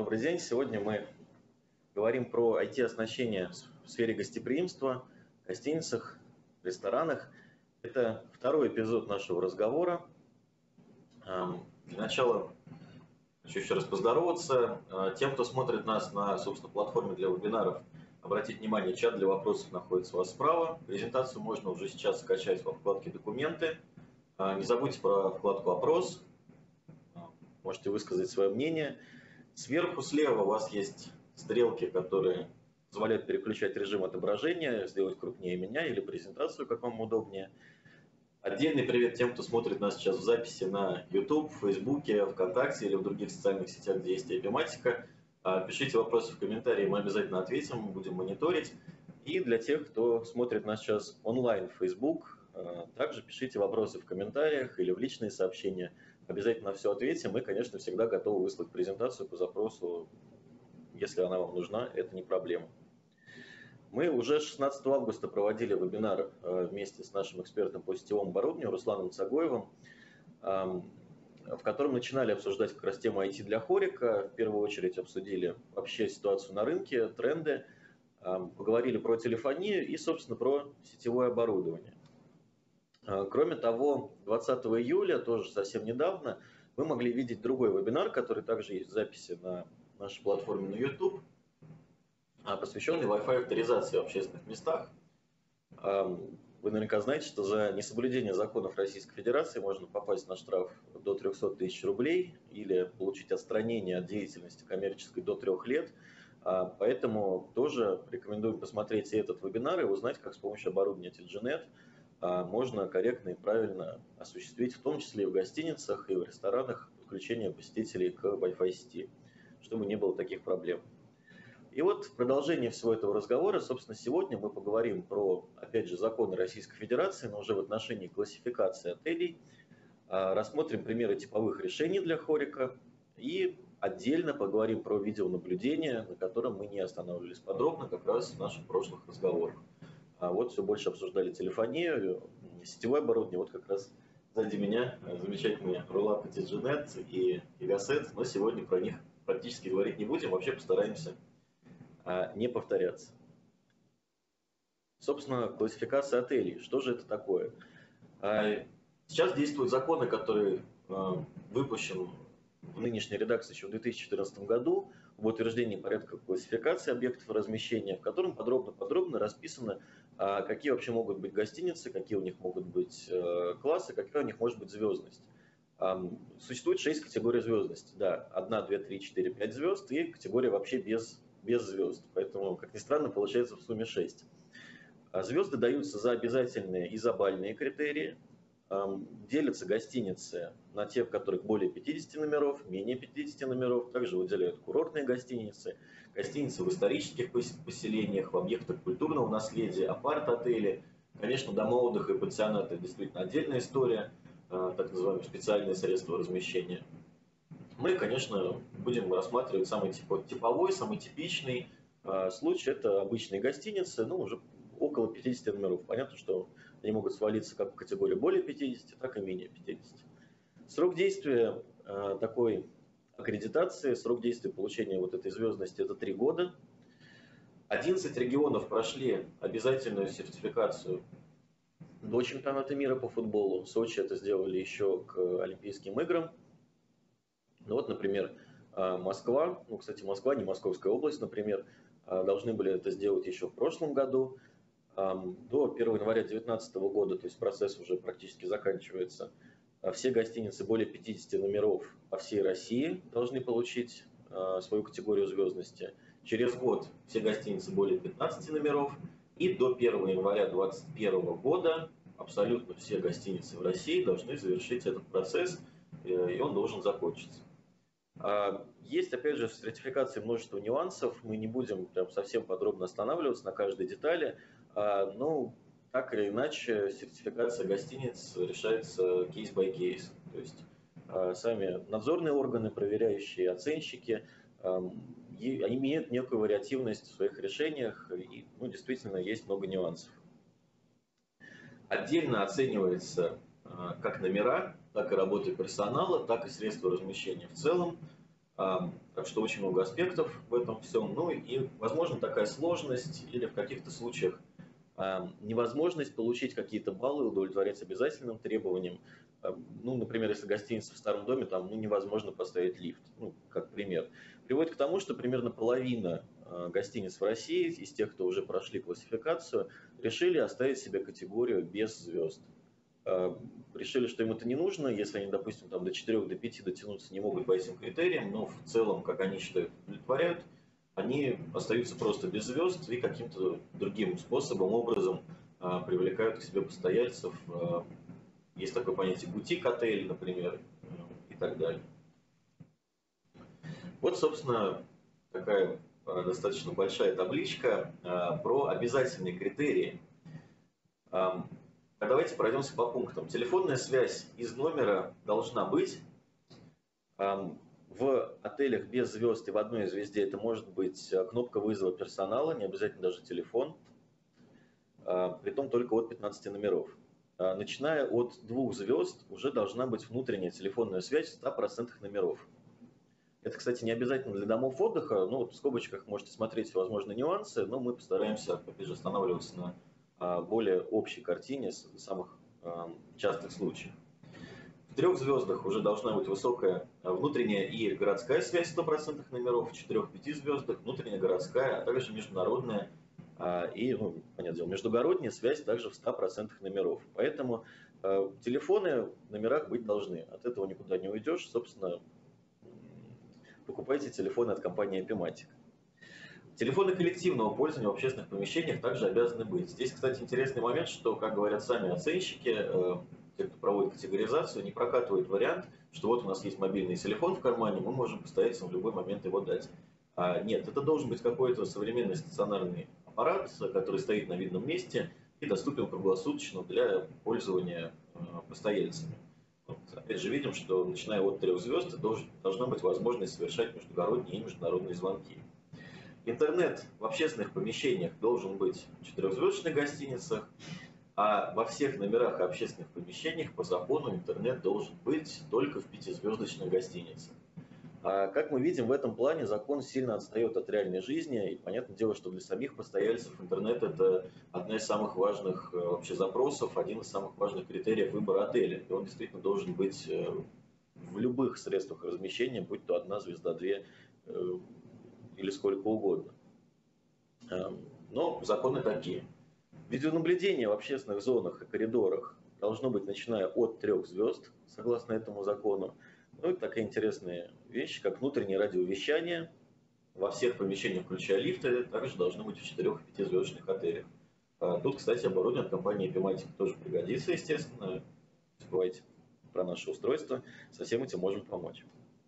Добрый день. Сегодня мы говорим про IT-оснащение в сфере гостеприимства, гостиницах, ресторанах. Это второй эпизод нашего разговора. Для начала хочу еще раз поздороваться. Тем, кто смотрит нас на, собственно, платформе для вебинаров, обратите внимание, чат для вопросов находится у вас справа. Презентацию можно уже сейчас скачать во вкладке «Документы». Не забудьте про вкладку «Опрос». Можете высказать свое мнение. Сверху слева у вас есть стрелки, которые позволяют переключать режим отображения, сделать крупнее меня или презентацию, как вам удобнее. Отдельный привет тем, кто смотрит нас сейчас в записи на YouTube, Фейсбуке, ВКонтакте или в других социальных сетях, где есть Эпиматика. Пишите вопросы в комментарии, мы обязательно ответим, будем мониторить. И для тех, кто смотрит нас сейчас онлайн в Facebook, также пишите вопросы в комментариях или в личные сообщения. Обязательно на все ответим. Мы, конечно, всегда готовы выслать презентацию по запросу, если она вам нужна, это не проблема. Мы уже 16 августа проводили вебинар вместе с нашим экспертом по сетевому оборудованию Русланом Цагоевым, в котором начинали обсуждать как раз тему IT для хорика. В первую очередь обсудили вообще ситуацию на рынке, тренды, поговорили про телефонию и, собственно, про сетевое оборудование. Кроме того, 20 июля, тоже совсем недавно, вы могли видеть другой вебинар, который также есть в записи на нашей платформе на YouTube, посвященный Wi-Fi авторизации в общественных местах. Вы наверняка знаете, что за несоблюдение законов Российской Федерации можно попасть на штраф до 300 тысяч рублей или получить отстранение от деятельности коммерческой до 3 лет. Поэтому тоже рекомендуем посмотреть и этот вебинар и узнать, как с помощью оборудования Telgenet можно корректно и правильно осуществить, в том числе и в гостиницах, и в ресторанах, подключение посетителей к Wi-Fi сети, чтобы не было таких проблем. И вот в продолжение всего этого разговора, собственно, сегодня мы поговорим про, опять же, законы Российской Федерации, но уже в отношении классификации отелей, рассмотрим примеры типовых решений для хорика и отдельно поговорим про видеонаблюдение, на котором мы не останавливались подробно как раз в наших прошлых разговорах. Вот все больше обсуждали телефонию, сетевое оборудование. Вот как раз сзади меня замечательные рулаты Telgenet и Gigaset, но сегодня про них практически говорить не будем, вообще постараемся не повторяться. Собственно, классификация отелей. Что же это такое? Сейчас действуют законы, которые выпущен в нынешней редакции еще в 2014 году об утверждении порядка классификации объектов размещения, в котором подробно расписано, какие вообще могут быть гостиницы, какие у них могут быть классы, какая у них может быть звездность. Существует 6 категорий звездности. Да, 1, 2, 3, 4, 5 звезд и категория вообще без звезд. Поэтому, как ни странно, получается в сумме 6. Звезды даются за обязательные и за бальные критерии. Делятся гостиницы на те, в которых более 50 номеров, менее 50 номеров. Также выделяют курортные гостиницы, гостиницы в исторических поселениях, в объектах культурного наследия, апарт-отели. Конечно, дома отдыха и пансионаты – это действительно отдельная история, так называемые специальные средства размещения. Мы, конечно, будем рассматривать самый типовой, самый типичный случай. Это обычные гостиницы, уже около 50 номеров. Понятно, что они могут свалиться как в категории более 50, так и менее 50. Срок действия такой аккредитации, срок действия получения вот этой звездности – это 3 года. 11 регионов прошли обязательную сертификацию до чемпионата мира по футболу. В Сочи это сделали еще к Олимпийским играм. Вот, например, Москва, кстати, Москва, не Московская область, например, должны были это сделать еще в прошлом году. До 1 января 2019 года, то есть процесс уже практически заканчивается, все гостиницы более 50 номеров по всей России должны получить свою категорию звездности. Через год все гостиницы более 15 номеров. И до 1 января 2021 года абсолютно все гостиницы в России должны завершить этот процесс, и он должен закончиться. Есть, опять же, в сертификации множество нюансов, мы не будем прям совсем подробно останавливаться на каждой детали, но так или иначе сертификация гостиниц решается кейс by кейс. То есть сами надзорные органы, проверяющие, оценщики, они имеют некую вариативность в своих решениях, и действительно есть много нюансов. Отдельно оценивается как номера, так и работы персонала, так и средства размещения в целом. Так что очень много аспектов в этом всем. Ну и, возможно, такая сложность или в каких-то случаях невозможность получить какие-то баллы, удовлетворять обязательным требованиям. Ну, например, если гостиница в старом доме, там невозможно поставить лифт, ну, как пример. Приводит к тому, что примерно половина гостиниц в России, из тех, кто уже прошли классификацию, решили оставить себе категорию без звезд. Решили, что им это не нужно, если они, допустим, там, до 4, до 5 дотянуться не могут по этим критериям, но в целом, как они считают, удовлетворяют, они остаются просто без звезд и каким-то другим способом, образом привлекают к себе постояльцев. Есть такое понятие бутик-отель, например, и так далее. Вот, собственно, такая достаточно большая табличка про обязательные критерии. Давайте пройдемся по пунктам. Телефонная связь из номера должна быть. В отелях без звезд и в одной звезде это может быть кнопка вызова персонала, не обязательно даже телефон, притом только от 15 номеров. Начиная от 2 звезд уже должна быть внутренняя телефонная связь в 100% номеров. Это, кстати, не обязательно для домов отдыха, но вот в скобочках можете смотреть возможные нюансы, но мы постараемся, опять же, останавливаться на более общей картине самых частых случаев. В 3 звездах уже должна быть высокая внутренняя и городская связь 100% номеров, в 4-5 звездах внутренняя городская, а также международная и, понятное дело, междугородняя связь также в 100% номеров. Поэтому телефоны в номерах быть должны. От этого никуда не уйдешь. Собственно, покупайте телефоны от компании Epimatic. Телефоны коллективного пользования в общественных помещениях также обязаны быть. Здесь, кстати, интересный момент, что, как говорят сами оценщики, те, кто проводит категоризацию, не прокатывают вариант, что вот у нас есть мобильный телефон в кармане, мы можем постояльцам в любой момент его дать. Нет, это должен быть какой-то современный стационарный аппарат, который стоит на видном месте и доступен круглосуточно для пользования постояльцами. Вот, опять же, видим, что начиная от 3 звезд должна быть возможность совершать междугородние и международные звонки. Интернет в общественных помещениях должен быть в 4-звездочных гостиницах, а во всех номерах и общественных помещениях по закону интернет должен быть только в 5-звездочных гостиницах. Как мы видим, в этом плане закон сильно отстает от реальной жизни, и понятное дело, что для самих постояльцев интернет – это одна из самых важных вообще запросов, один из самых важных критериев выбора отеля. И он действительно должен быть в любых средствах размещения, будь то 1 звезда, 2 или сколько угодно. Но законы такие. Видеонаблюдение в общественных зонах и коридорах должно быть начиная от 3 звезд, согласно этому закону. Ну и такая интересная вещь, как внутреннее радиовещание во всех помещениях, включая лифты, также должно быть в 4-5-звездочных отелях. Тут, кстати, оборудование от компании Epimatic тоже пригодится, естественно. Не забывайте про наше устройство, со всем этим можем помочь.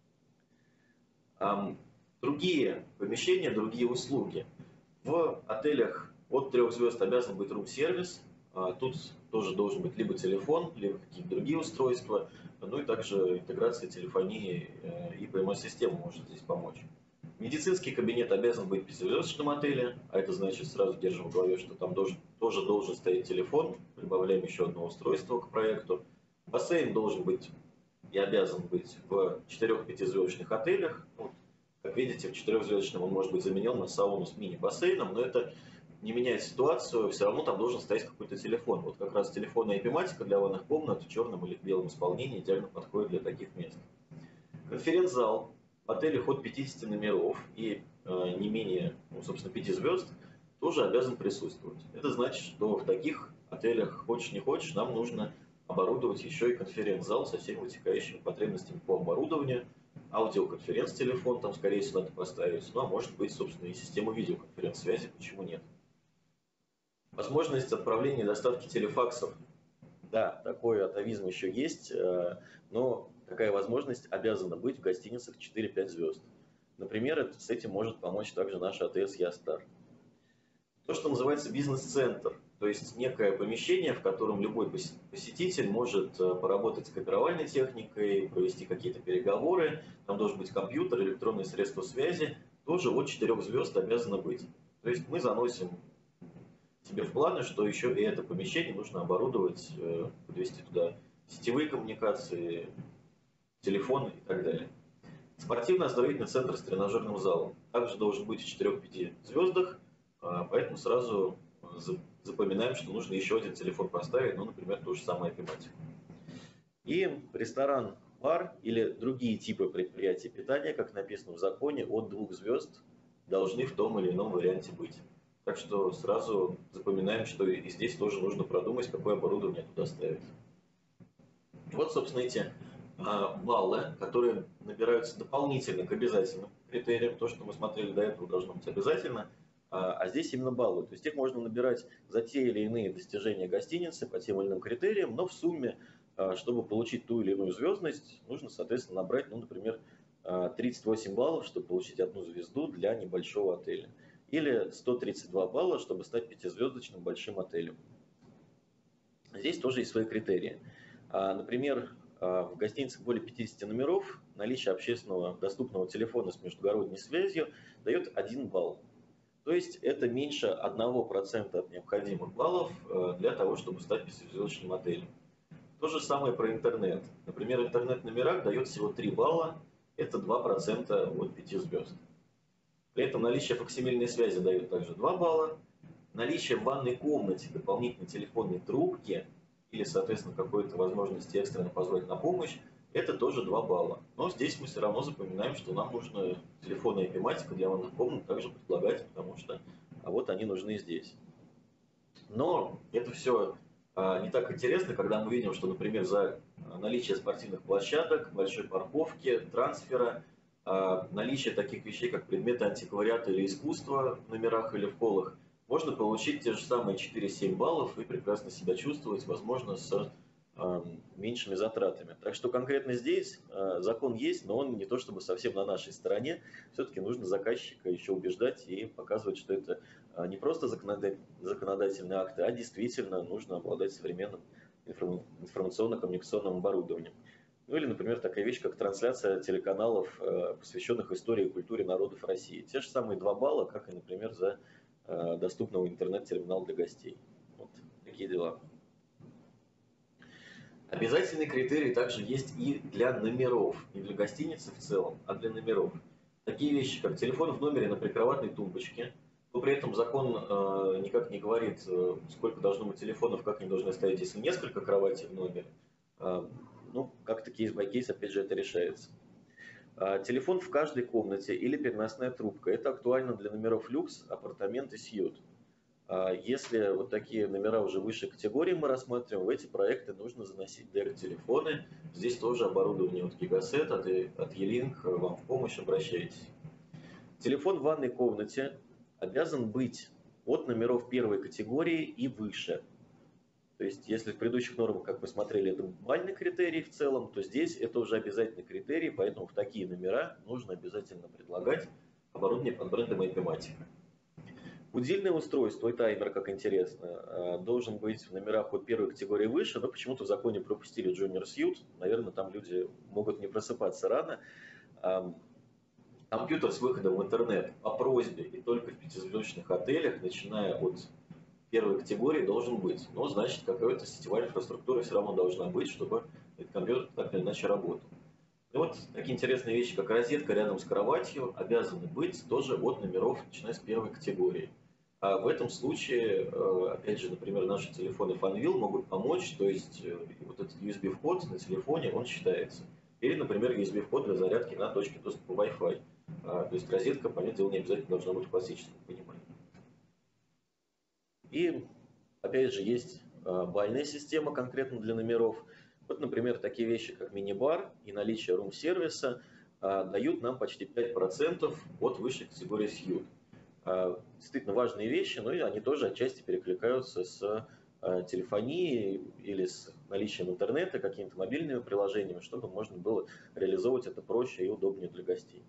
Другие помещения, другие услуги. В отелях от 3 звезд обязан быть рум-сервис. Тут тоже должен быть либо телефон, либо какие-то другие устройства. Ну и также интеграция телефонии и PMS-система может здесь помочь. Медицинский кабинет обязан быть в 5-звездочном отеле, а это значит, сразу держим в голове, что там тоже должен стоять телефон. Прибавляем еще одно устройство к проекту. Бассейн должен быть и обязан быть в 4-5-звездочных отелях. Вот, как видите, в 4-звездочном он может быть заменен на сауну с мини-бассейном, но это не меняет ситуацию, все равно там должен стоять какой-то телефон. Вот как раз телефонная Epimatic для ванных комнат в черном или в белом исполнении идеально подходит для таких мест. Конференц-зал в отелях от 50 номеров и не менее, собственно, 5 звезд тоже обязан присутствовать. Это значит, что в таких отелях, хочешь не хочешь, нам нужно оборудовать еще и конференц-зал со всеми вытекающими потребностями по оборудованию. Аудиоконференц-телефон там, скорее всего, надо поставить. Ну, а может быть, собственно, и систему видеоконференц-связи, почему нет. Возможность отправления и доставки телефаксов. Да, такой атовизм еще есть, но такая возможность обязана быть в гостиницах 4-5 звезд. Например, с этим может помочь также наш АТС Ястар. То, что называется бизнес-центр, то есть некое помещение, в котором любой посетитель может поработать с копировальной техникой, провести какие-то переговоры, там должен быть компьютер, электронные средства связи, тоже от 4 звезд обязано быть. То есть мы заносим себе в планы, что еще и это помещение нужно оборудовать, подвести туда сетевые коммуникации, телефоны и так далее. Спортивно-оздоровительный центр с тренажерным залом также должен быть в 4-5 звездах, поэтому сразу запоминаем, что нужно еще один телефон поставить, ну, например, ту же самую тематику. И ресторан, бар или другие типы предприятий питания, как написано в законе, от 2 звезд должны в том или ином варианте быть. Так что сразу запоминаем, что и здесь тоже нужно продумать, какое оборудование туда ставить. Вот, собственно, эти баллы, которые набираются дополнительно к обязательным критериям. То, что мы смотрели до этого, должно быть обязательно. А здесь именно баллы. То есть их можно набирать за те или иные достижения гостиницы по тем или иным критериям, но в сумме, чтобы получить ту или иную звездность, нужно, соответственно, набрать, ну, например, 38 баллов, чтобы получить 1 звезду для небольшого отеля. Или 132 балла, чтобы стать 5-звездочным большим отелем. Здесь тоже есть свои критерии. Например, в гостиницах более 50 номеров наличие общественного доступного телефона с междугородней связью дает 1 балл. То есть это меньше 1% от необходимых баллов для того, чтобы стать 5-звездочным отелем. То же самое про интернет. Например, интернет-номерак дает всего 3 балла, это 2% от 5 звезд. При этом наличие факсимильной связи дает также 2 балла. Наличие в ванной комнате дополнительной телефонной трубки или, соответственно, какой-то возможности экстренно позвать на помощь, это тоже 2 балла. Но здесь мы все равно запоминаем, что нам нужно телефонная тематика для ванных комнат также предлагать, потому что вот они нужны здесь. Но это все не так интересно, когда мы видим, что, например, за наличие спортивных площадок, большой парковки, трансфера, наличие таких вещей, как предметы антиквариата или искусства в номерах или в холлах, можно получить те же самые 4-7 баллов и прекрасно себя чувствовать, возможно, с меньшими затратами. Так что конкретно здесь закон есть, но он не то чтобы совсем на нашей стороне. Все-таки нужно заказчика еще убеждать и показывать, что это не просто законодательные акты, а действительно нужно обладать современным информационно-коммуникационным оборудованием. Ну или, например, такая вещь, как трансляция телеканалов, посвященных истории и культуре народов России. Те же самые 2 балла, как и, например, за доступного интернет-терминал для гостей. Вот такие дела. Обязательный критерий также есть и для номеров, не для гостиницы в целом, а для номеров. Такие вещи, как телефон в номере на прикроватной тумбочке, но при этом закон никак не говорит, сколько должно быть телефонов, как они должны стоять, если несколько кроватей в номере. Ну, как-то кейс-бай-кейс, опять же, это решается. Телефон в каждой комнате или переносная трубка. Это актуально для номеров люкс, апартамент и сьют. Если вот такие номера уже высшей категории мы рассматриваем, в эти проекты нужно заносить DERT-телефоны. Здесь тоже оборудование от Gigaset, от E-Link вам в помощь, обращайтесь. Телефон в ванной комнате обязан быть от номеров первой категории и выше. То есть, если в предыдущих нормах, как мы смотрели, это бальный критерий в целом, то здесь это уже обязательный критерий, поэтому в такие номера нужно обязательно предлагать оборудование под брендом IP-матика. Будильное устройство и таймер, как интересно, должен быть в номерах от первой категории выше, но почему-то в законе пропустили Junior Suite. Наверное, там люди могут не просыпаться рано. Компьютер с выходом в интернет по просьбе и только в 5-звездочных отелях, начиная от первой категории, должен быть. Но, значит, какая-то сетевая инфраструктура все равно должна быть, чтобы этот компьютер так или иначе работал. И вот такие интересные вещи, как розетка рядом с кроватью, обязаны быть тоже от номеров, начиная с первой категории. А в этом случае, опять же, например, наши телефоны Fanvil могут помочь, то есть вот этот USB-вход на телефоне, он считается. Или, например, USB-вход для зарядки на точке доступа Wi-Fi. То есть розетка, понятное дело, не обязательно должна быть в классическом понимании. И, опять же, есть бальная система конкретно для номеров. Вот, например, такие вещи, как мини-бар и наличие рум-сервиса дают нам почти 5% от высшей категории сьют. Действительно важные вещи, но и они тоже отчасти перекликаются с телефонией или с наличием интернета, какими-то мобильными приложениями, чтобы можно было реализовывать это проще и удобнее для гостей.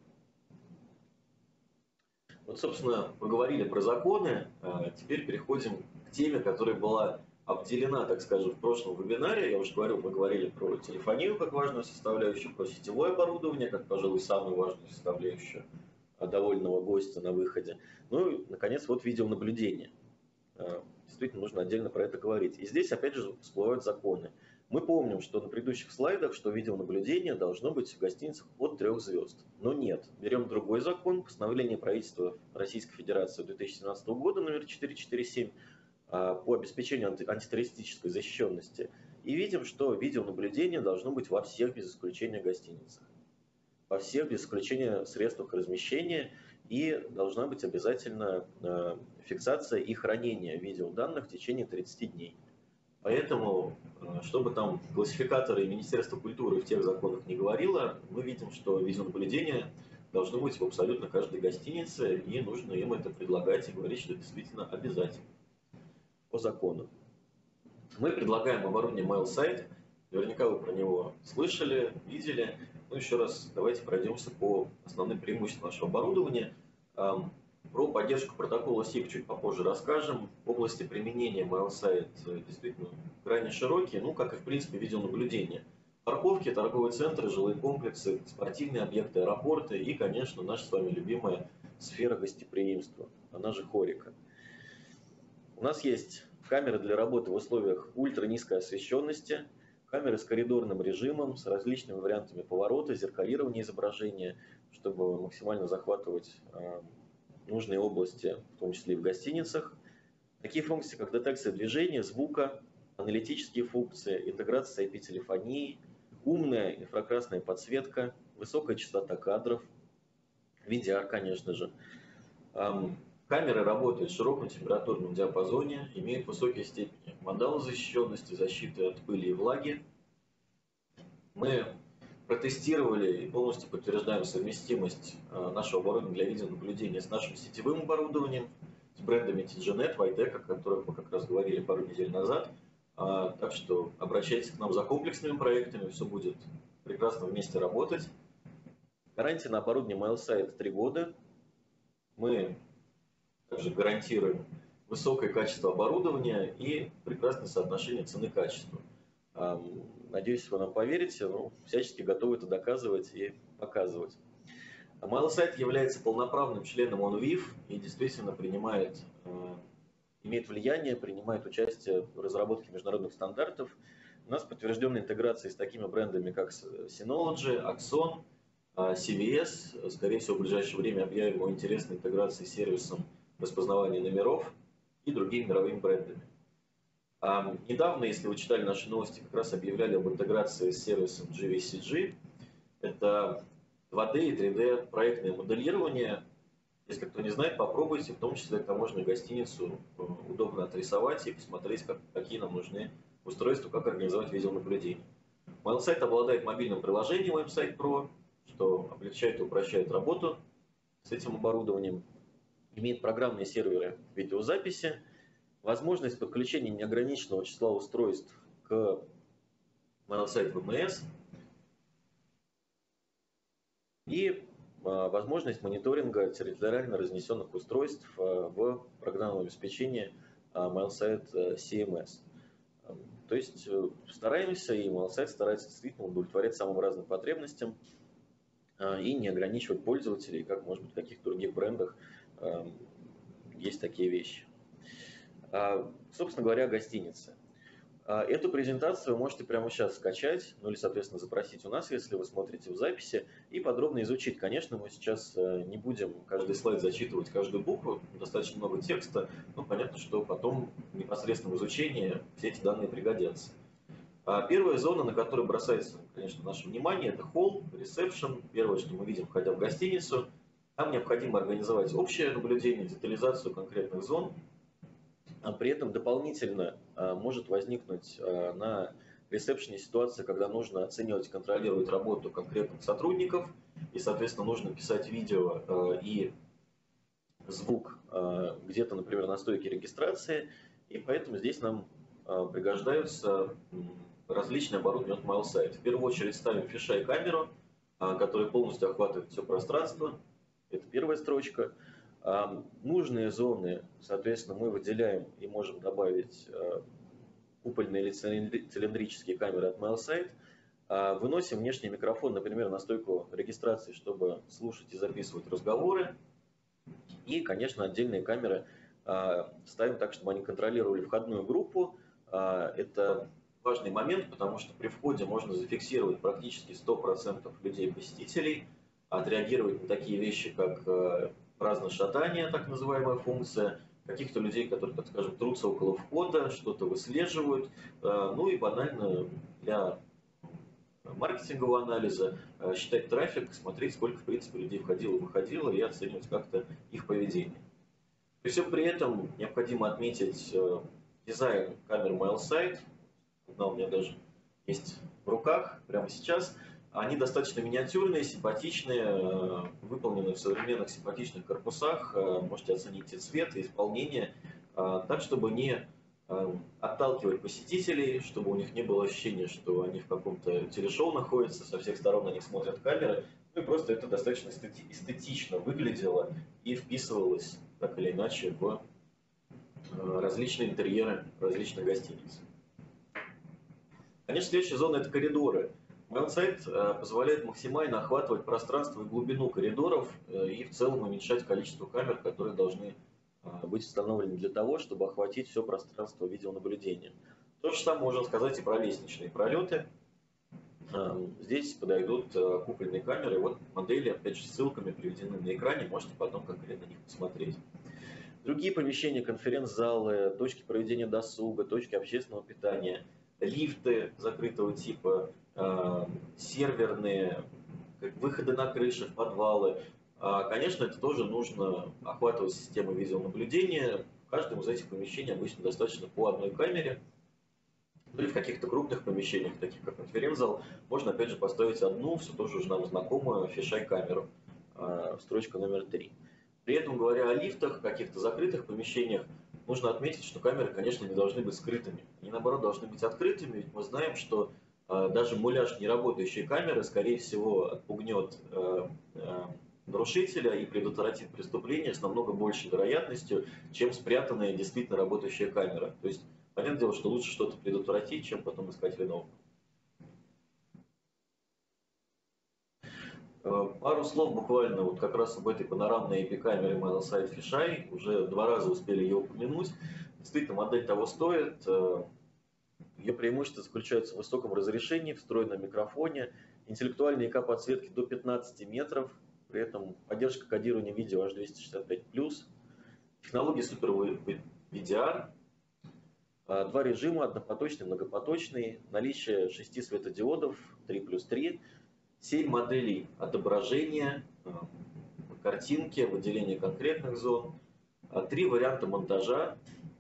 Вот, собственно, поговорили про законы, теперь переходим к теме, которая была обделена, так скажем, в прошлом вебинаре. Я уже говорил, мы говорили про телефонию как важную составляющую, про сетевое оборудование, как, пожалуй, самую важную составляющую довольного гостя на выходе. Ну и, наконец, вот видеонаблюдение. Действительно, нужно отдельно про это говорить. И здесь, опять же, всплывают законы. Мы помним, что на предыдущих слайдах, что видеонаблюдение должно быть в гостиницах от 3 звезд. Но нет. Берем другой закон, постановление правительства Российской Федерации 2017 года номер 447 по обеспечению антитеррористической защищенности. И видим, что видеонаблюдение должно быть во всех без исключения гостиницах. Во всех без исключения средствах размещения. И должна быть обязательно фиксация и хранение видеоданных в течение 30 дней. Поэтому, чтобы там классификаторы и Министерство культуры в тех законах не говорило, мы видим, что видеонаблюдение должно быть в абсолютно каждой гостинице, и нужно им это предлагать и говорить, что это действительно обязательно по закону. Мы предлагаем оборудование MailSite. Наверняка вы про него слышали, видели. Ну, еще раз давайте пройдемся по основным преимуществам нашего оборудования. Про поддержку протокола SIP чуть попозже расскажем. В области применения MailSite действительно крайне широкие, ну, как и в принципе видеонаблюдение. Парковки, торговые центры, жилые комплексы, спортивные объекты, аэропорты и, конечно, наша с вами любимая сфера гостеприимства, она же хорика. У нас есть камеры для работы в условиях ультранизкой освещенности, камеры с коридорным режимом, с различными вариантами поворота, зеркалирования изображения, чтобы максимально захватывать нужные области, в том числе и в гостиницах. Такие функции, как детекция движения, звука, аналитические функции, интеграция с IP-телефонией, умная инфракрасная подсветка, высокая частота кадров, VDR, конечно же. Камеры работают в широком температурном диапазоне, имеют высокие степени мандалозащищенности, защиты от пыли и влаги. Мы протестировали и полностью подтверждаем совместимость нашего оборудования для видеонаблюдения с нашим сетевым оборудованием, с брендами TGNet, Vitec, о которых мы как раз говорили пару недель назад. Так что обращайтесь к нам за комплексными проектами, все будет прекрасно вместе работать. Гарантия на оборудование MailSite 3 года. Мы также гарантируем высокое качество оборудования и прекрасное соотношение цены-качества. Надеюсь, вы нам поверите, но всячески готовы это доказывать и показывать. MailSite является полноправным членом ONVIF и действительно имеет влияние, принимает участие в разработке международных стандартов. У нас подтвержденная интеграция с такими брендами, как Synology, Axon, CVS. Скорее всего, в ближайшее время объявим о интересной интеграции с сервисом распознавания номеров и другими мировыми брендами. Недавно, если вы читали наши новости, как раз объявляли об интеграции с сервисом GVCG. Это 2D и 3D проектное моделирование. Если кто не знает, попробуйте, в том числе это можно гостиницу удобно отрисовать и посмотреть, какие нам нужны устройства, как организовать видеонаблюдение. MailSite обладает мобильным приложением WebSite Pro, что облегчает и упрощает работу с этим оборудованием. Имеет программные серверы видеозаписи, возможность подключения неограниченного числа устройств к MailSite VMS и возможность мониторинга территориально разнесенных устройств в программном обеспечении MailSite CMS. То есть стараемся, и MailSite старается действительно удовлетворять самым разным потребностям и не ограничивать пользователей, как, может быть, в каких-то других брендах есть такие вещи. Собственно говоря, гостиницы. Эту презентацию вы можете прямо сейчас скачать, ну или, соответственно, запросить у нас, если вы смотрите в записи, и подробно изучить. Конечно, мы сейчас не будем каждый слайд зачитывать, каждую букву, достаточно много текста, но понятно, что потом в непосредственном изучении все эти данные пригодятся. Первая зона, на которую бросается, конечно, наше внимание, это холл, ресепшн. Первое, что мы видим, входя в гостиницу. Там необходимо организовать общее наблюдение, детализацию конкретных зон. При этом дополнительно может возникнуть на ресепшене ситуация, когда нужно оценивать и контролировать работу конкретных сотрудников, и, соответственно, нужно писать видео и звук где-то, например, на стойке регистрации, и поэтому здесь нам пригождаются различные оборудования от MailSite. В первую очередь ставим фишай-камеру, которая полностью охватывает все пространство. Это первая строчка. Нужные зоны, соответственно, мы выделяем и можем добавить купольные или цилиндрические камеры от MailSite. Выносим внешний микрофон, например, на стойку регистрации, чтобы слушать и записывать разговоры. И, конечно, отдельные камеры ставим так, чтобы они контролировали входную группу. Это важный момент, потому что при входе можно зафиксировать практически 100% людей-посетителей, отреагировать на такие вещи, как праздношатание, так называемая функция, каких-то людей, которые, так скажем, трутся около входа, что-то выслеживают, ну и банально для маркетингового анализа считать трафик, смотреть, сколько, в принципе, людей входило и выходило, и оценивать как-то их поведение. При всем при этом необходимо отметить дизайн камер MileSight. Одна у меня даже есть в руках прямо сейчас. Они достаточно миниатюрные, симпатичные, выполнены в современных симпатичных корпусах. Можете оценить и цвет, и исполнение, так, чтобы не отталкивать посетителей, чтобы у них не было ощущения, что они в каком-то телешоу находятся, со всех сторон на них смотрят камеры. Ну и просто это достаточно эстетично выглядело и вписывалось так или иначе в различные интерьеры различных гостиниц. Конечно, следующая зона – это коридоры. MileSight позволяет максимально охватывать пространство и глубину коридоров и в целом уменьшать количество камер, которые должны быть установлены для того, чтобы охватить все пространство видеонаблюдения. То же самое можно сказать и про лестничные пролеты. Здесь подойдут купольные камеры. Вот модели, опять же, с ссылками приведены на экране, можете потом конкретно на них посмотреть. Другие помещения, конференц-залы, точки проведения досуга, точки общественного питания, лифты закрытого типа, серверные, выходы на крыши, в подвалы. Конечно, это тоже нужно охватывать системой видеонаблюдения. В каждом из этих помещений обычно достаточно по одной камере. Или в каких-то крупных помещениях, таких как конференц-зал, можно опять же поставить одну, все тоже уже нам знакомую фишай-камеру, строчка номер 3. При этом, говоря о лифтах, каких-то закрытых помещениях, нужно отметить, что камеры, конечно, не должны быть скрытыми. Они, наоборот, должны быть открытыми, ведь мы знаем, что даже муляж неработающей камеры, скорее всего, отпугнет нарушителя и предотвратит преступление с намного большей вероятностью, чем спрятанная действительно работающая камера. То есть, понятное дело, что лучше что-то предотвратить, чем потом искать виновного. Пару слов буквально вот как раз об этой панорамной IP-камере MileSight Fisheye. Уже 2 раза успели ее упомянуть. Действительно, модель того стоит. Ее преимущество заключается в высоком разрешении, встроенном микрофоне, интеллектуальной ИК-подсветки до 15 метров, при этом поддержка кодирования видео H265+, технология Super VDR, 2 режима, однопоточный, многопоточный, наличие 6 светодиодов 3+3, 7 моделей отображения, картинки, выделения конкретных зон, 3 варианта монтажа,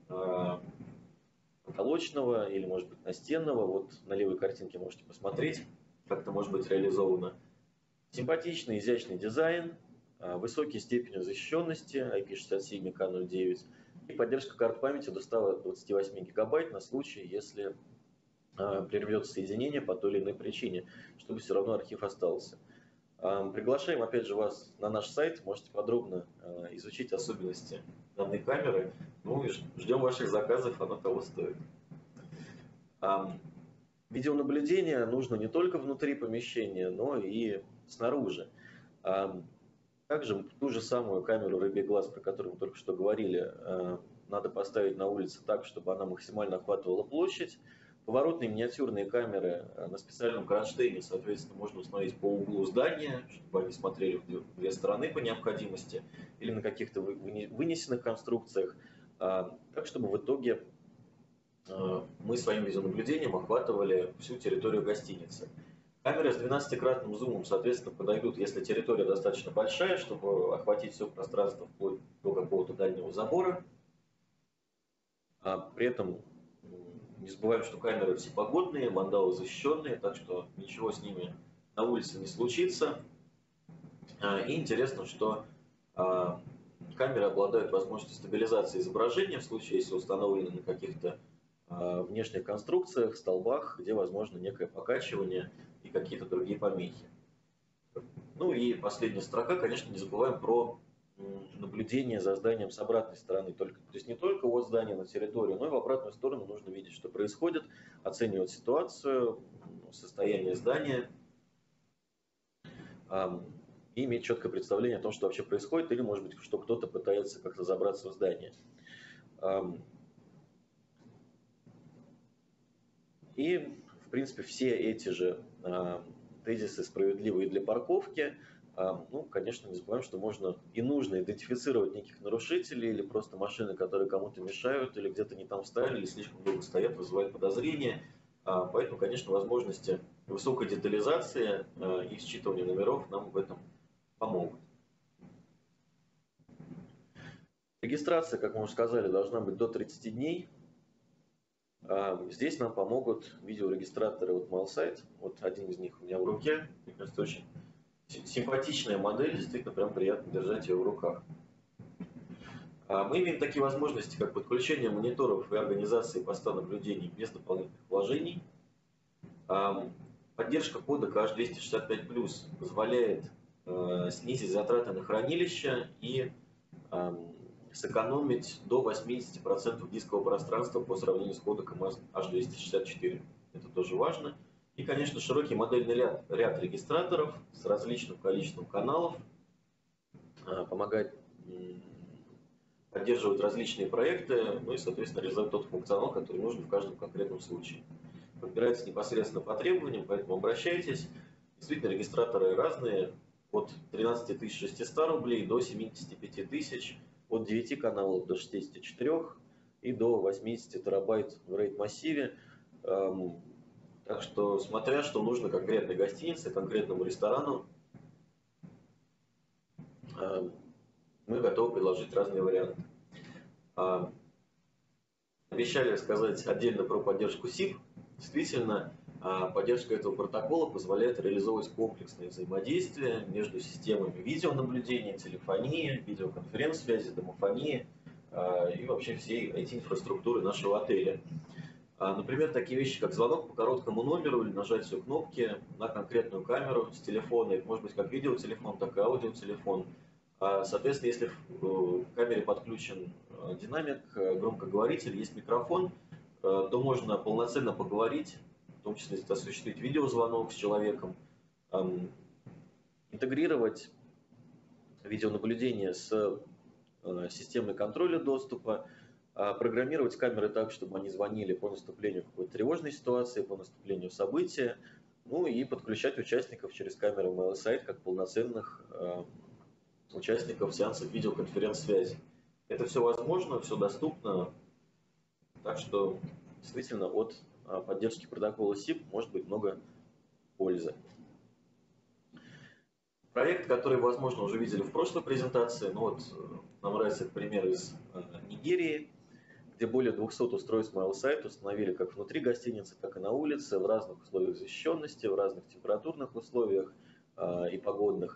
потолочного или, может быть, настенного. Вот на левой картинке можете посмотреть, как это может быть реализовано. Симпатичный, изящный дизайн, высокие степени защищенности, IP67 K09 и поддержка карт памяти до 128 гигабайт на случай, если прервется соединение по той или иной причине, чтобы все равно архив остался. Приглашаем, опять же, вас на наш сайт, можете подробно изучить особенности данной камеры. Ну и ждем ваших заказов, оно того стоит. Видеонаблюдение нужно не только внутри помещения, но и снаружи. Также ту же самую камеру рыбий глаз, про которую мы только что говорили, надо поставить на улице так, чтобы она максимально охватывала площадь. Поворотные миниатюрные камеры на специальном кронштейне, соответственно, можно установить по углу здания, чтобы они смотрели в 2 стороны по необходимости, или на каких-то вынесенных конструкциях, так, чтобы в итоге мы своим видеонаблюдением охватывали всю территорию гостиницы. Камеры с 12-кратным зумом, соответственно, подойдут, если территория достаточно большая, чтобы охватить все пространство вплоть до какого-то дальнего забора. При этом не забываем, что камеры всепогодные, мандалы защищенные, так что ничего с ними на улице не случится. И интересно, что камеры обладают возможностью стабилизации изображения в случае, если установлены на каких-то внешних конструкциях, столбах, где возможно некое покачивание и какие-то другие помехи. Ну и последняя строка, конечно, не забываем про наблюдение за зданием с обратной стороны. То есть не только от здания на территорию, но и в обратную сторону нужно видеть, что происходит, оценивать ситуацию, состояние здания и иметь четкое представление о том, что вообще происходит, или, может быть, что кто-то пытается как-то забраться в здание. И, в принципе, все эти же тезисы справедливые для парковки. Ну, конечно, не забываем, что можно и нужно идентифицировать неких нарушителей или просто машины, которые кому-то мешают, или где-то не там встали, или слишком долго стоят, вызывают подозрения. Поэтому, конечно, возможности высокой детализации и считывания номеров нам в этом помогут. Регистрация, как мы уже сказали, должна быть до 30 дней. Здесь нам помогут видеорегистраторы от MailSite. Вот один из них у меня в руке. Мне кажется, очень симпатичная модель, действительно прям приятно держать ее в руках. Мы имеем такие возможности, как подключение мониторов и организации поста наблюдений без дополнительных вложений. Поддержка кодека H265+, позволяет снизить затраты на хранилище и сэкономить до 80% дискового пространства по сравнению с кодеком H264. Это тоже важно. И, конечно, широкий модельный ряд регистраторов с различным количеством каналов помогает поддерживать различные проекты, ну и, соответственно, реализовать тот функционал, который нужен в каждом конкретном случае. Подбирается непосредственно по требованиям, поэтому обращайтесь. Действительно, регистраторы разные, от 13 600 рублей до 75 тысяч, от 9 каналов до 64 и до 80 терабайт в RAID-массиве. Так что, смотря что нужно конкретной гостинице, конкретному ресторану, мы готовы предложить разные варианты. Обещали сказать отдельно про поддержку SIP. Действительно, поддержка этого протокола позволяет реализовывать комплексное взаимодействие между системами видеонаблюдения, телефонии, видеоконференц-связи, домофонии и вообще всей IT-инфраструктуры нашего отеля. Например, такие вещи, как звонок по короткому номеру или нажатие кнопки на конкретную камеру с телефона. Это может быть как видеотелефон, так и аудиотелефон. Соответственно, если в камере подключен динамик, громкоговоритель, есть микрофон, то можно полноценно поговорить, в том числе осуществить видеозвонок с человеком, интегрировать видеонаблюдение с системой контроля доступа, программировать камеры так, чтобы они звонили по наступлению какой-то тревожной ситуации, по наступлению события, ну и подключать участников через камеры MailSite как полноценных участников сеансов видеоконференц-связи. Это все возможно, все доступно, так что действительно от поддержки протокола SIP может быть много пользы. Проект, который, возможно, уже видели в прошлой презентации, но вот нам нравится пример из Нигерии, где более 200 устройств MailSite установили как внутри гостиницы, так и на улице, в разных условиях защищенности, в разных температурных условиях и погодных.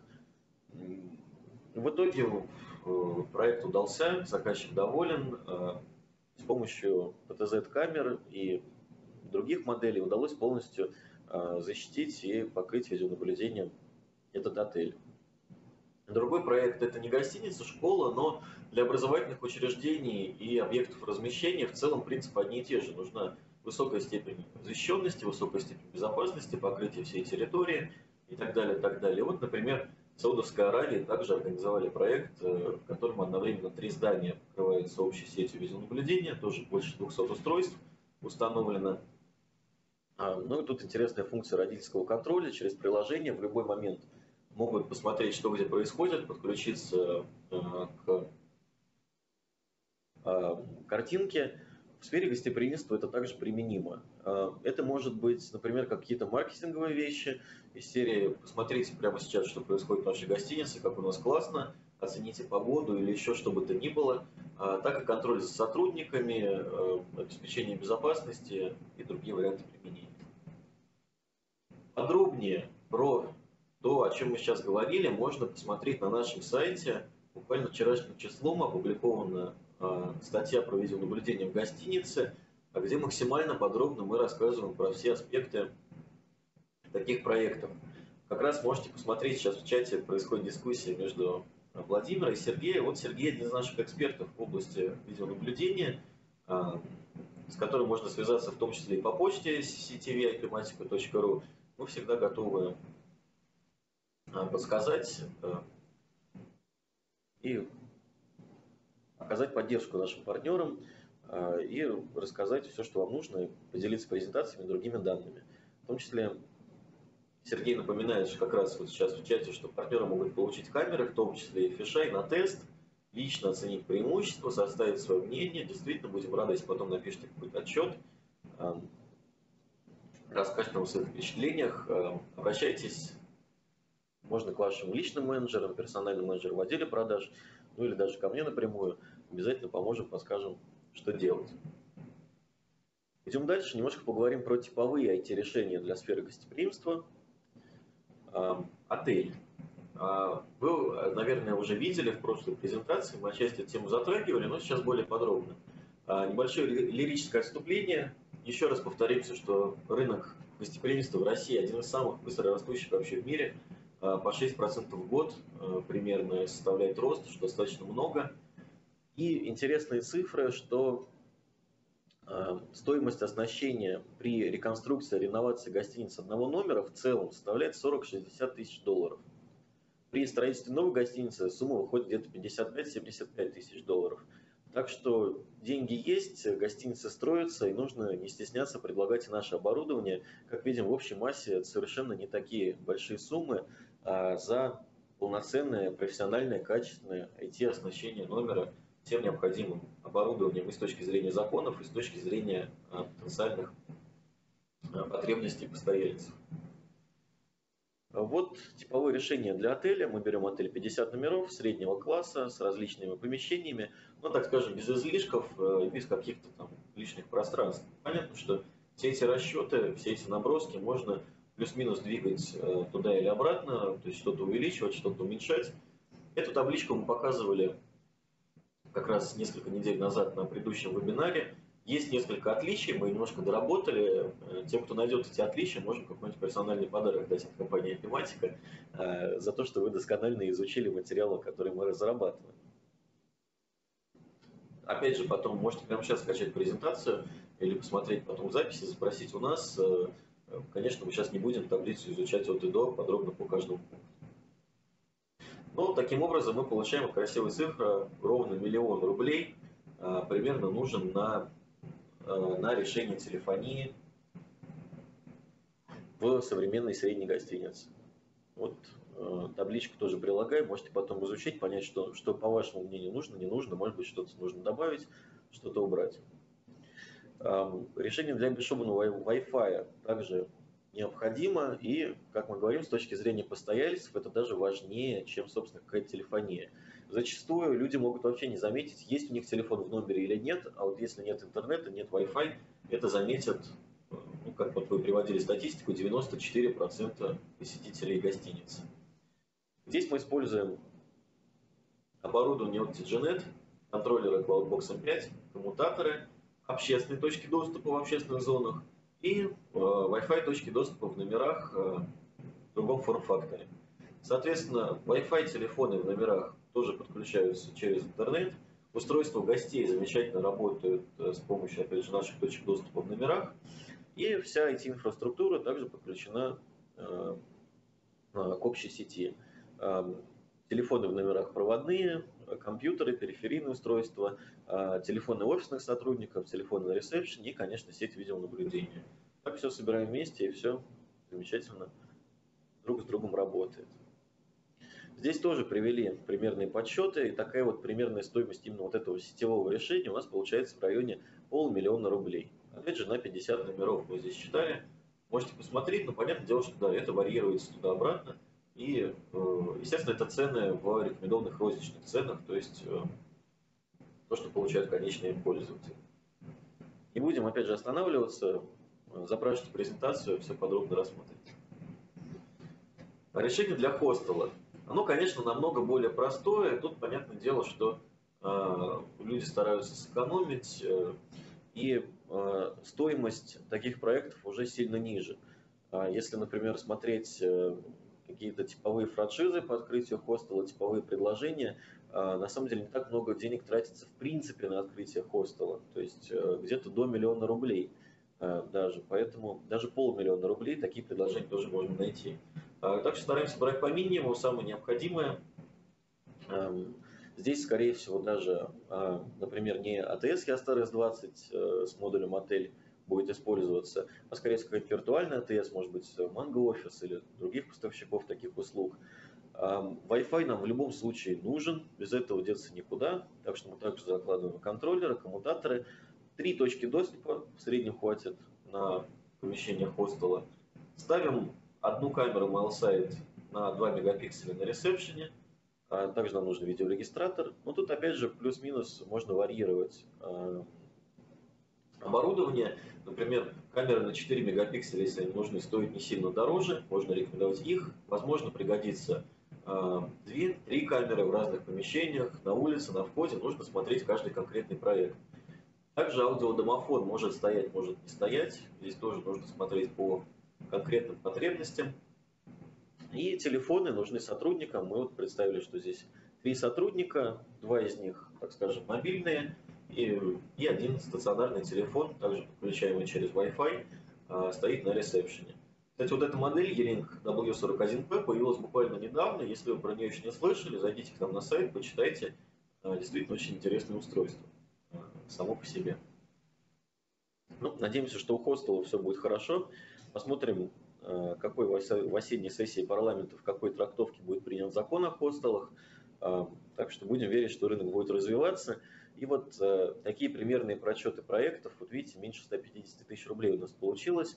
В итоге проект удался, заказчик доволен. С помощью PTZ-камер и других моделей удалось полностью защитить и покрыть видеонаблюдением этот отель. Другой проект – это не гостиница, школа, но для образовательных учреждений и объектов размещения в целом принципы одни и те же. Нужна высокая степень защищенности, высокая степень безопасности, покрытие всей территории и так далее, так далее. Вот, например, в Саудовской Аравии также организовали проект, в котором одновременно 3 здания покрываются общей сетью видеонаблюдения, тоже больше 200 устройств установлено. Ну и тут интересная функция родительского контроля. Через приложение в любой момент могут посмотреть, что где происходит, подключиться к картинке. В сфере гостеприимства это также применимо. Это может быть, например, какие-то маркетинговые вещи из серии «Посмотрите прямо сейчас, что происходит в нашей гостинице, как у нас классно, оцените погоду» или еще что бы то ни было, так и контроль за сотрудниками, обеспечение безопасности и другие варианты применения. Подробнее про то, о чем мы сейчас говорили, можно посмотреть на нашем сайте. Буквально вчерашним числом опубликована статья про видеонаблюдение в гостинице, где максимально подробно мы рассказываем про все аспекты таких проектов. Как раз можете посмотреть, сейчас в чате происходит дискуссия между Владимиром и Сергеем. Вот Сергей один из наших экспертов в области видеонаблюдения, с которым можно связаться в том числе и по почте cctv@climatica.ru. Мы всегда готовы подсказать и оказать поддержку нашим партнерам. и рассказать все, что вам нужно, и поделиться презентациями и другими данными. В том числе Сергей напоминает, что как раз вот сейчас в чате, что партнеры могут получить камеры, в том числе и фишай на тест, лично оценить преимущества, составить свое мнение. Действительно, будем рады, если потом напишите какой-то отчет, расскажите нам о своих впечатлениях. Обращайтесь, можно к вашим личным менеджерам, персональным менеджерам в отделе продаж, ну или даже ко мне напрямую. Обязательно поможем, подскажем, что делать. Идем дальше, немножко поговорим про типовые IT-решения для сферы гостеприимства. Отель. Вы, наверное, уже видели в прошлой презентации, мы отчасти эту тему затрагивали, но сейчас более подробно. Небольшое лирическое отступление. Еще раз повторимся, что рынок гостеприимства в России один из самых быстрорастущих вообще в мире. По 6% в год примерно составляет рост, что достаточно много. И интересные цифры, что стоимость оснащения при реконструкции, реновации гостиницы одного номера в целом составляет 40-60 тысяч долларов. При строительстве новой гостиницы сумма выходит где-то 55-75 тысяч долларов. Так что деньги есть, гостиницы строятся, и нужно не стесняться предлагать и наше оборудование. Как видим, в общей массе это совершенно не такие большие суммы за полноценное, профессиональное, качественное IT-оснащение номера всем необходимым оборудованием и с точки зрения законов, и с точки зрения потенциальных потребностей постояльцев. Вот типовое решение для отеля. Мы берем отель 50 номеров среднего класса с различными помещениями, ну, так скажем, без излишков, без каких-то там лишних пространств. Понятно, что все эти расчеты, все эти наброски можно плюс-минус двигать туда или обратно, то есть что-то увеличивать, что-то уменьшать. Эту табличку мы показывали как раз несколько недель назад на предыдущем вебинаре. Есть несколько отличий, мы немножко доработали. Тем, кто найдет эти отличия, можем какой-нибудь персональный подарок дать от компании Epimatica за то, что вы досконально изучили материалы, которые мы разрабатываем. Опять же, потом можете прямо сейчас скачать презентацию или посмотреть потом записи, запросить у нас. Конечно, мы сейчас не будем таблицу изучать от и до подробно по каждому пункту. Но таким образом мы получаем красивую цифру, ровно 1 000 000 рублей примерно нужен на решение телефонии в современной средней гостинице. Вот табличку тоже прилагаю, можете потом изучить, понять, что по вашему мнению нужно, не нужно, может быть, что-то нужно добавить, что-то убрать. Решение для бесшумного Wi-Fi также необходимо, и, как мы говорим, с точки зрения постояльцев, это даже важнее, чем, собственно, какая-то телефония. Зачастую люди могут вообще не заметить, есть у них телефон в номере или нет, а вот если нет интернета, нет Wi-Fi, это заметят, ну, как вот вы приводили статистику, 94% посетителей гостиницы. Здесь мы используем оборудование от TGNet, контроллеры CloudBox M5, коммутаторы, общественные точки доступа в общественных зонах и Wi-Fi точки доступа в номерах в другом форм-факторе. Соответственно, Wi-Fi телефоны в номерах тоже подключаются через интернет. Устройства гостей замечательно работают с помощью, опять же, наших точек доступа в номерах. И вся IT-инфраструктура также подключена к общей сети. Телефоны в номерах проводные, компьютеры, периферийные устройства, телефоны офисных сотрудников, телефоны на ресепшене и, конечно, сеть видеонаблюдения. Так все собираем вместе, и все замечательно друг с другом работает. Здесь тоже привели примерные подсчеты, и такая вот примерная стоимость именно вот этого сетевого решения у нас получается в районе 500 000 рублей. Опять же, на 50 номеров мы здесь считали. Можете посмотреть, но понятное дело, что да, это варьируется туда-обратно. И, естественно, это цены в рекомендованных розничных ценах, то есть то, что получают конечные пользователи. Не будем, опять же, останавливаться, запрашивайте презентацию, все подробно рассмотрите. Решение для хостела. Оно, конечно, намного более простое. Тут, понятное дело, что люди стараются сэкономить, и стоимость таких проектов уже сильно ниже. Если, например, смотреть какие-то типовые франшизы по открытию хостела, типовые предложения, на самом деле не так много денег тратится в принципе на открытие хостела, то есть где-то до 1 000 000 рублей даже, поэтому даже 500 000 рублей такие предложения тоже можно найти. Так что стараемся брать по минимуму самое необходимое. Здесь, скорее всего, даже, например, не ATS Ястар S20 с модулем отель будет использоваться, а скорее всего какая-то виртуальная ATS, может быть, Mango Office или других поставщиков таких услуг. Wi-Fi нам в любом случае нужен, без этого деться никуда, так что мы также закладываем контроллеры, коммутаторы. 3 точки доступа в среднем хватит на помещение хостела. Ставим одну камеру MailSite на 2 мегапикселя на ресепшене. Также нам нужен видеорегистратор. Но тут опять же плюс-минус можно варьировать оборудование. Например, камеры на 4 мегапикселя, если они нужны, стоят не сильно дороже. Можно рекомендовать их. Возможно, пригодится 2-3 камеры в разных помещениях, на улице, на входе. Нужно смотреть каждый конкретный проект. Также аудиодомофон может стоять, может не стоять. Здесь тоже нужно смотреть по конкретным потребностям. И телефоны нужны сотрудникам. Мы вот представили, что здесь 3 сотрудника, 2 из них, так скажем, мобильные, и один стационарный телефон, также подключаемый через Wi-Fi, стоит на ресепшене. Кстати, вот эта модель E-Link W41P появилась буквально недавно. Если вы про нее еще не слышали, зайдите к нам на сайт, почитайте. Действительно очень интересное устройство само по себе. Ну, надеемся, что у хостела все будет хорошо. Посмотрим, какой в осенней сессии парламента, в какой трактовке будет принят закон о хостелах. Так что будем верить, что рынок будет развиваться. И вот такие примерные прочеты проектов, вот видите, меньше 150 тысяч рублей у нас получилось.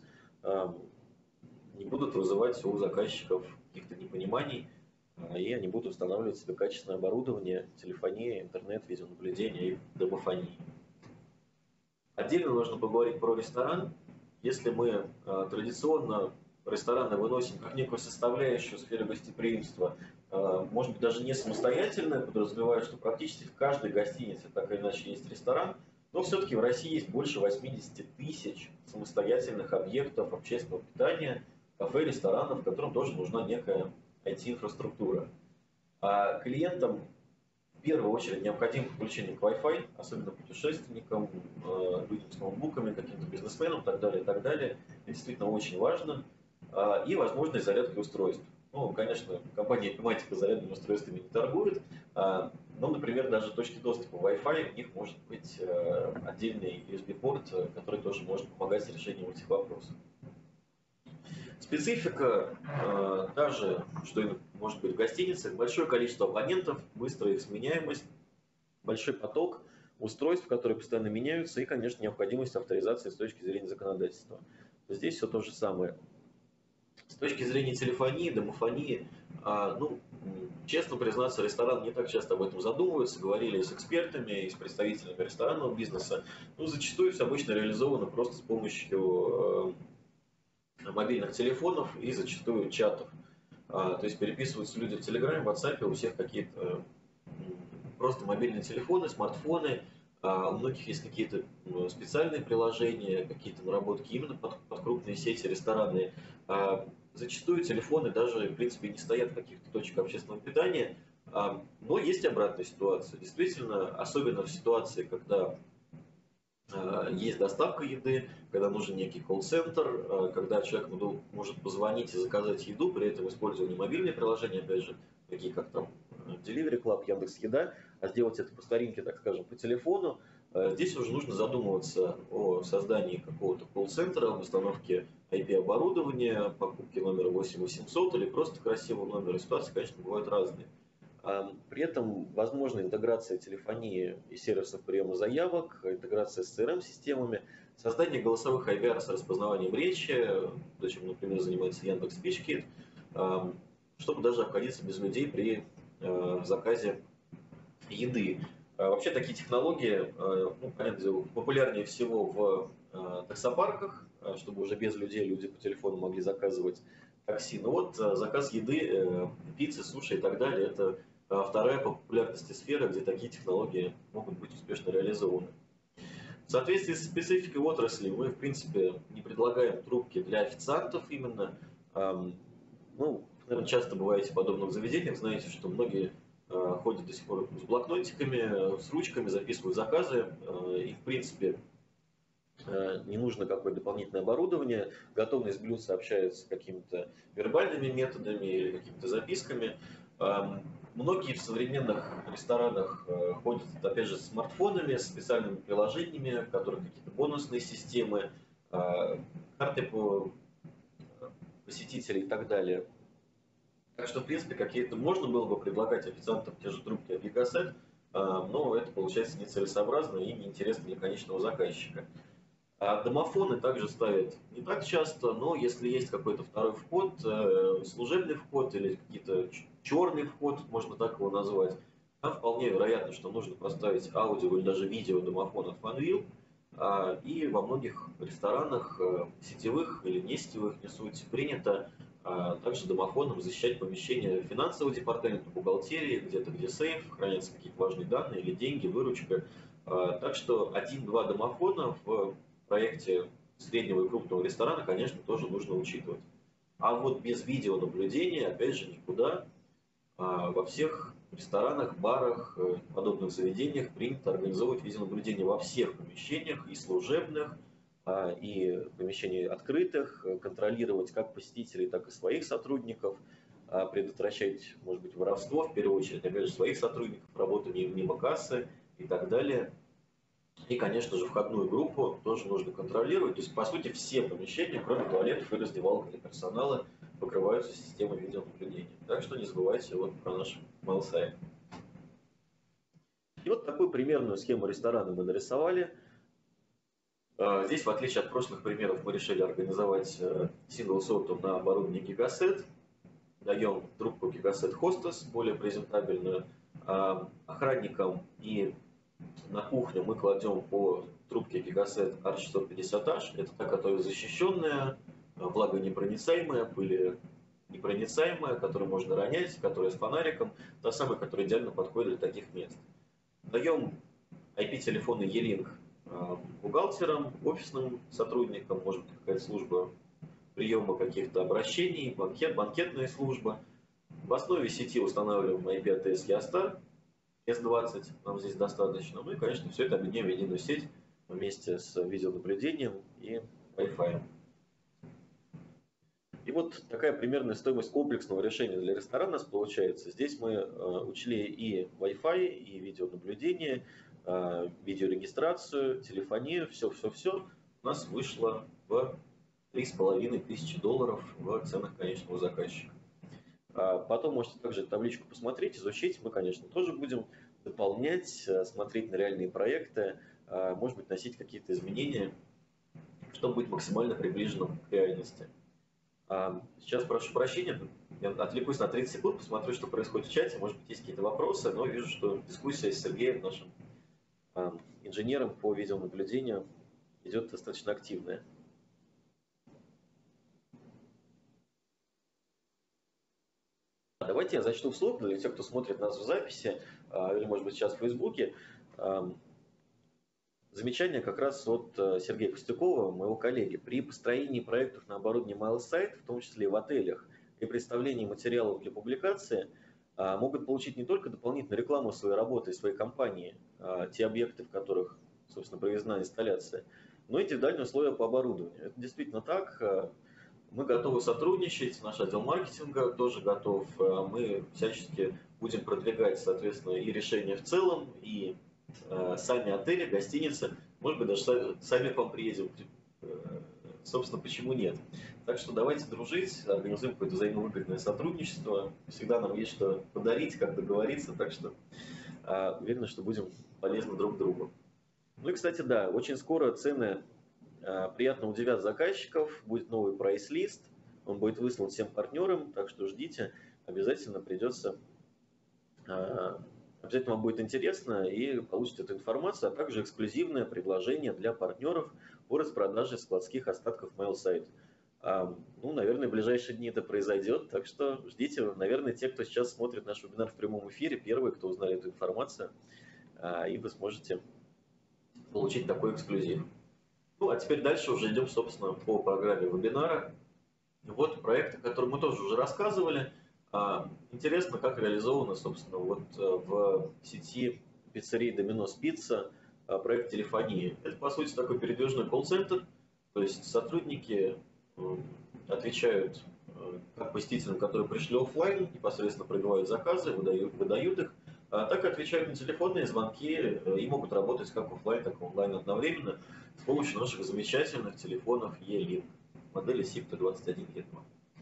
Не будут вызывать у заказчиков каких-то непониманий, и они будут устанавливать себе качественное оборудование, телефония, интернет, видеонаблюдение и домофонии. Отдельно нужно поговорить про ресторан. Если мы традиционно рестораны выносим как некую составляющую сферы гостеприимства, может быть, даже не самостоятельно, подразумевая, что практически в каждой гостинице так или иначе есть ресторан, но все-таки в России есть больше 80 тысяч самостоятельных объектов общественного питания, кафе, ресторанов, которым тоже нужна некая IT-инфраструктура. А клиентам в первую очередь необходимо подключение к Wi-Fi, особенно путешественникам, людям с ноутбуками, каким-то бизнесменам и так далее, и так далее. Это действительно очень важно. И возможность зарядки устройств. Ну, конечно, компания Epimatic зарядными устройствами не торгует, но, например, даже точки доступа Wi-Fi, у них может быть отдельный USB-порт, который тоже может помогать с решением этих вопросов. Специфика та же, что и может быть в гостиницах, большое количество абонентов, быстрая их сменяемость, большой поток устройств, которые постоянно меняются, и, конечно, необходимость авторизации с точки зрения законодательства. Здесь все то же самое. С точки зрения телефонии, домофонии, ну, честно признаться, рестораны не так часто об этом задумываются, говорили с экспертами, и с представителями ресторанного бизнеса. Ну, зачастую все обычно реализовано просто с помощью мобильных телефонов и зачастую чатов. То есть переписываются люди в Телеграме, в WhatsApp, у всех какие-то просто мобильные телефоны, смартфоны. У многих есть какие-то специальные приложения, какие-то наработки именно под крупные сети ресторанные. Зачастую телефоны даже, в принципе, не стоят в каких-то точках общественного питания. Но есть обратная ситуация. Действительно, особенно в ситуации, когда есть доставка еды, когда нужен некий колл-центр, когда человек может позвонить и заказать еду, при этом используя не мобильные приложения, опять же, такие как там Delivery Club, Яндекс.Еда, а сделать это по старинке, так скажем, по телефону. Здесь уже нужно задумываться о создании какого-то колл-центра, об установке IP-оборудования, покупке номера 8800 или просто красивого номера. Ситуации, конечно, бывают разные. При этом возможна интеграция телефонии и сервисов приема заявок, интеграция с CRM-системами, создание голосовых IVR с распознаванием речи, то, чем, например, занимается Яндекс.Speechkit, чтобы даже обходиться без людей при заказе еды. Вообще такие технологии, ну, понятно, популярнее всего в таксопарках, чтобы уже без людей люди по телефону могли заказывать такси. Но вот заказ еды, пиццы, суши и так далее, это вторая по популярности сфера, где такие технологии могут быть успешно реализованы. В соответствии с спецификой отрасли мы, в принципе, не предлагаем трубки для официантов именно. Ну, наверное, часто бываете в подобных заведениях, знаете, что многие ходят до сих пор с блокнотиками, с ручками, записывают заказы, и, в принципе, не нужно какое-то дополнительное оборудование, готовность блюд сообщается какими-то вербальными методами или какими-то записками. Многие в современных ресторанах ходят, опять же, с смартфонами, с специальными приложениями, в которых какие-то бонусные системы, карты по посетителей и так далее. Так что, в принципе, какие-то можно было бы предлагать официантам те же трубки от Gigaset, но это получается нецелесообразно и неинтересно для конечного заказчика. А домофоны также ставят не так часто, но если есть какой-то второй вход, служебный вход или какие-то черный вход, можно так его назвать, там вполне вероятно, что нужно поставить аудио или даже видео домофон от Fanvil. И во многих ресторанах, сетевых или не сетевых, не суть, принято также домофоном защищать помещение финансового департамента, бухгалтерии, где-то где сейф, хранятся какие-то важные данные или деньги, выручка. Так что 1-2 домофона в проекте среднего и крупного ресторана, конечно, тоже нужно учитывать. А вот без видеонаблюдения, опять же, никуда. Во всех ресторанах, барах, подобных заведениях принято организовывать видеонаблюдение во всех помещениях, и служебных, и помещений открытых, контролировать как посетителей, так и своих сотрудников, предотвращать, может быть, воровство, в первую очередь, опять же, своих сотрудников, работу мимо кассы и так далее. И, конечно же, входную группу тоже нужно контролировать. То есть, по сути, все помещения, кроме туалетов и раздевалок для персонала, покрываются системой видеонаблюдения. Так что не забывайте вот про наш mail-сайт. И вот такую примерную схему ресторана мы нарисовали. Здесь, в отличие от прошлых примеров, мы решили организовать сингл-сортом на оборудовании Gigaset. Даем трубку Gigaset Hostess, более презентабельную. Охранникам и на кухню мы кладем по трубке Gigaset R650H. Это та, которая защищенная, влагонепроницаемая, пыленепроницаемая, которую можно ронять, которая с фонариком. Та самая, которая идеально подходит для таких мест. Даем IP-телефоны E-Link бухгалтерам, офисным сотрудникам, может быть, какая-то служба приема каких-то обращений, банкетная служба. В основе сети устанавливаем IP-ATS Yastar S20, нам здесь достаточно. Ну и, конечно, все это объединяем в единую сеть вместе с видеонаблюдением и Wi-Fi. И вот такая примерная стоимость комплексного решения для ресторана у нас получается. Здесь мы учли и Wi-Fi, и видеонаблюдение, видеорегистрацию, телефонию, все у нас вышло в $3500 в ценах конечного заказчика. Потом можете также табличку посмотреть, изучить. Мы, конечно, тоже будем дополнять, смотреть на реальные проекты, может быть, вносить какие-то изменения, чтобы быть максимально приближенным к реальности. Сейчас прошу прощения, я отвлекусь на 30 секунд, посмотрю, что происходит в чате. Может быть, есть какие-то вопросы, но вижу, что дискуссия с Сергеем, нашим инженером по видеонаблюдению, идет достаточно активная. Давайте я зачту вслух для тех, кто смотрит нас в записи, или, может быть, сейчас в Фейсбуке. Замечание как раз от Сергея Костюкова, моего коллеги. При построении проектов на оборудовании MailSite, в том числе и в отелях, и представлении материалов для публикации, могут получить не только дополнительную рекламу своей работы и своей компании, те объекты, в которых, собственно, проведена инсталляция, но и индивидуальные условия по оборудованию. Это действительно так. Мы готовы сотрудничать, наш отдел маркетинга тоже готов. Мы всячески будем продвигать, соответственно, и решения в целом, и сами отели, гостиницы, может быть, даже сами к вам приедем. Собственно, почему нет? Так что давайте дружить, организуем какое-то взаимовыгодное сотрудничество. Всегда нам есть что подарить, как договориться, так что уверен, что будем полезны друг другу. Ну и, кстати, да, очень скоро цены приятно удивят заказчиков, будет новый прайс-лист, он будет выслан всем партнерам, так что ждите, обязательно придется, обязательно вам будет интересно и получите эту информацию, а также эксклюзивное предложение для партнеров по распродаже складских остатков MailSite. Ну, наверное, в ближайшие дни это произойдет, так что ждите, наверное, те, кто сейчас смотрит наш вебинар в прямом эфире, первые, кто узнали эту информацию, и вы сможете получить такой эксклюзив. Ну, а теперь дальше уже идем, собственно, по программе вебинара. Вот проекты, которые мы тоже уже рассказывали. Интересно, как реализовано, собственно, вот в сети пиццерии Domino's Pizza проект телефонии. Это, по сути, такой передвижной колл-центр, то есть сотрудники отвечают как посетителям, которые пришли офлайн, непосредственно пробивают заказы, выдают их, так и отвечают на телефонные звонки и могут работать как офлайн, так и онлайн одновременно с помощью наших замечательных телефонов E-Link модели SIP-T21 E2.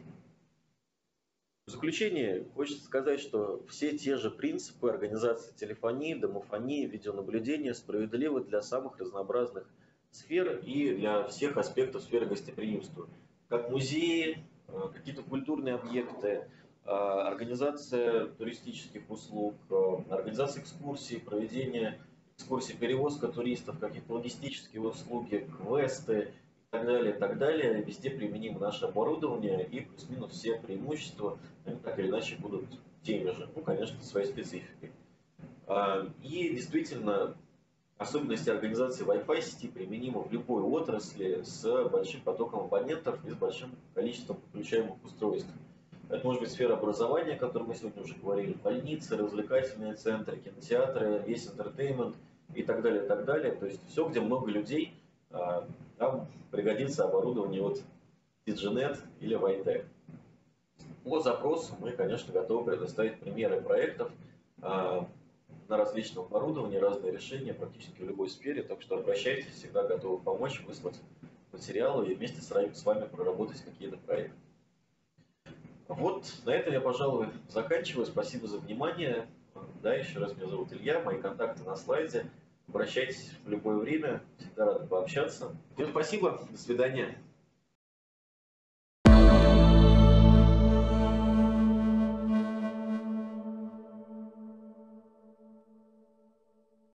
В заключение хочется сказать, что все те же принципы организации телефонии, домофонии, видеонаблюдения справедливы для самых разнообразных сфер и для всех аспектов сферы гостеприимства. Как музеи, какие-то культурные объекты, организация туристических услуг, организация экскурсий, проведение экскурсий, перевозка туристов, какие-то логистические услуги, квесты и так далее. Везде применимо наше оборудование и плюс-минус все преимущества, они так или иначе будут теми же, ну, конечно, своей спецификой. И действительно, особенности организации Wi-Fi сети применимы в любой отрасли с большим потоком абонентов и с большим количеством подключаемых устройств. Это может быть сфера образования, о которой мы сегодня уже говорили, больницы, развлекательные центры, кинотеатры, весь интертеймент и так далее, и так далее. То есть все, где много людей, там пригодится оборудование от DigiNet или Vitec. По запросу мы, конечно, готовы предоставить примеры проектов на различном оборудовании, разные решения практически в любой сфере, так что обращайтесь, всегда готовы помочь, выслать материалы и вместе с вами проработать какие-то проекты. Вот на этом я, пожалуй, заканчиваю. Спасибо за внимание. Да, еще раз меня зовут Илья, мои контакты на слайде. Обращайтесь в любое время, всегда рад пообщаться. Всем спасибо, до свидания.